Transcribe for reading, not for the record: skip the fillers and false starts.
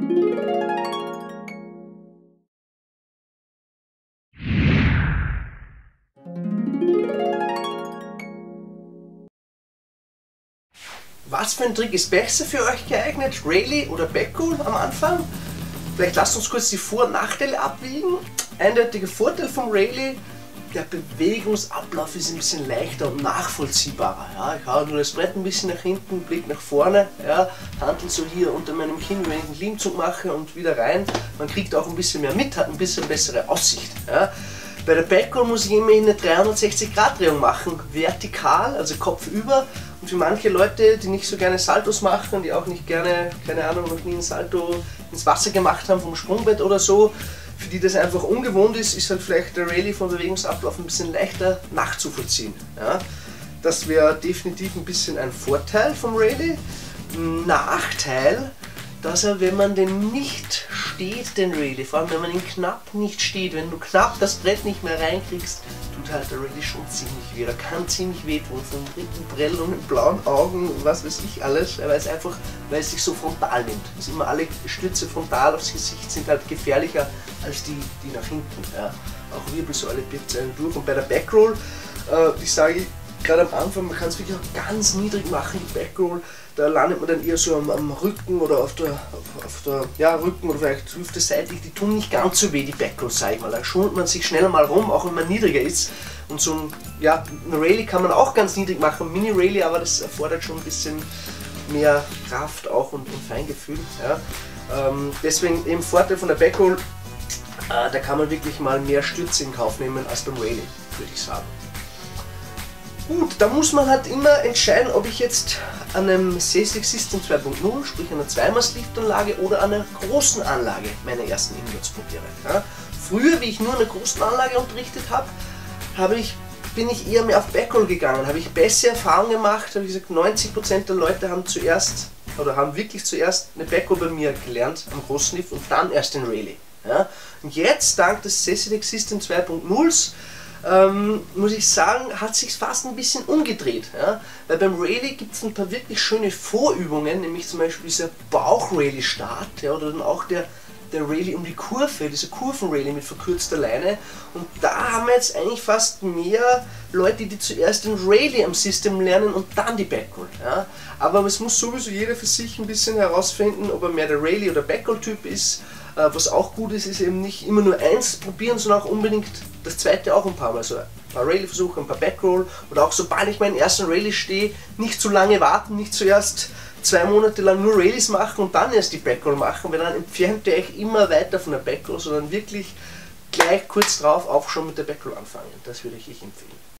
Was für ein Trick ist besser für euch geeignet? Rayleigh oder Backroll am Anfang? Vielleicht lasst uns kurz die Vor- und Nachteile abwiegen. Eindeutiger Vorteil vom Rayleigh: der Bewegungsablauf ist ein bisschen leichter und nachvollziehbarer. Ja, ich haue nur das Brett ein bisschen nach hinten, Blick nach vorne, ja, Handel so hier unter meinem Kinn, wenn ich einen Klimmzug mache und wieder rein. Man kriegt auch ein bisschen mehr mit, hat ein bisschen bessere Aussicht. Ja. Bei der Backroll muss ich immerhin eine 360-Grad-Drehung machen, vertikal, also kopfüber. Und für manche Leute, die nicht so gerne Saltos machen, die auch nicht gerne, keine Ahnung, noch nie ein Salto ins Wasser gemacht haben vom Sprungbrett oder so, für die das einfach ungewohnt ist, ist halt vielleicht der Rayleigh vom Bewegungsablauf ein bisschen leichter nachzuvollziehen. Ja? Das wäre definitiv ein bisschen ein Vorteil vom Rayleigh. Nachteil, dass er, wenn man den nicht steht, den Rayleigh, vor allem wenn man ihn knapp nicht steht, wenn du knapp das Brett nicht mehr reinkriegst, tut halt der Rayleigh schon ziemlich weh. Er kann ziemlich wehtun, von Rippenprellungen, blauen Augen, was weiß ich alles, weil es sich so frontal nimmt. Also immer alle Stütze frontal aufs Gesicht sind halt gefährlicher als die nach hinten. Ja. Auch Wirbelsäule birgt einen durch. Und bei der Backroll, ich sage gerade am Anfang, man kann es wirklich auch ganz niedrig machen, die Backroll. Da landet man dann eher so am Rücken oder auf der Rücken oder vielleicht hüfteseitig. Die tun nicht ganz so weh, die Backrolls, sag ich mal. Da schont man sich schneller mal rum, auch wenn man niedriger ist. Und so ein Rayleigh kann man auch ganz niedrig machen, Mini-Rayleigh, aber das erfordert schon ein bisschen mehr Kraft auch und Feingefühl. Ja. Deswegen eben Vorteil von der Backroll, da kann man wirklich mal mehr Stütze in Kauf nehmen als beim Rayleigh, würde ich sagen. Gut, da muss man halt immer entscheiden, ob ich jetzt an einem SESIC System 2.0, sprich einer Zweimal-Liftanlage oder an einer großen Anlage meine ersten Inwards probiere. Ja. Früher, wie ich nur an einer großen Anlage unterrichtet habe, bin ich eher mehr auf Backroll gegangen, habe ich bessere Erfahrungen gemacht, habe ich gesagt, 90% der Leute haben wirklich zuerst eine Backroll bei mir gelernt am großen Lift und dann erst den Rayleigh. Ja. Und jetzt, dank des SESIC System 2.0, muss ich sagen, hat sich fast ein bisschen umgedreht. Ja? Weil beim Rayleigh gibt es ein paar wirklich schöne Vorübungen, nämlich zum Beispiel dieser Bauch-Rayleigh-Start, ja, oder dann auch der Rayleigh um die Kurve, dieser Kurven-Rayleigh mit verkürzter Leine. Und da haben wir jetzt eigentlich fast mehr Leute, die zuerst den Rayleigh am System lernen und dann die Backroll. Ja? Aber es muss sowieso jeder für sich ein bisschen herausfinden, ob er mehr der Rayleigh- oder Backroll-Typ ist. Was auch gut ist, ist eben nicht immer nur eins probieren, sondern auch unbedingt das zweite auch ein paar Mal. Also ein paar Rayleigh-Versuche, ein paar Backroll oder auch sobald ich meinen ersten Rayleigh stehe, nicht zu lange warten, nicht zuerst 2 Monate lang nur Rayleighs machen und dann erst die Backroll machen, weil dann entfernt ihr euch immer weiter von der Backroll, sondern wirklich gleich kurz drauf auch schon mit der Backroll anfangen. Das würde ich empfehlen.